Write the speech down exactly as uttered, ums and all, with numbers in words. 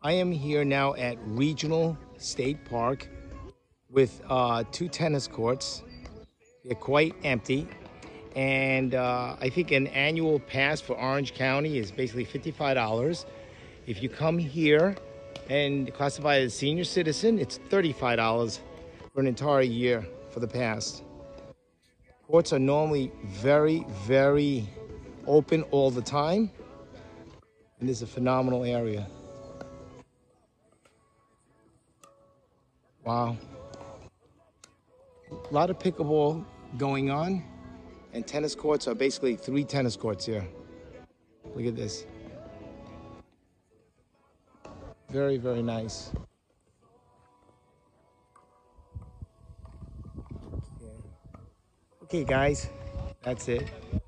I am here now at Regional State Park with uh, two tennis courts. They're quite empty. And uh, I think an annual pass for Orange County is basically fifty-five dollars. If you come here and classify as a senior citizen, it's thirty-five dollars for an entire year for the pass. Courts are normally very, very open all the time. And this is a phenomenal area. Wow. A lot of pickleball going on. And tennis courts are basically three tennis courts here. Look at this. Very, very nice. Okay, guys, that's it.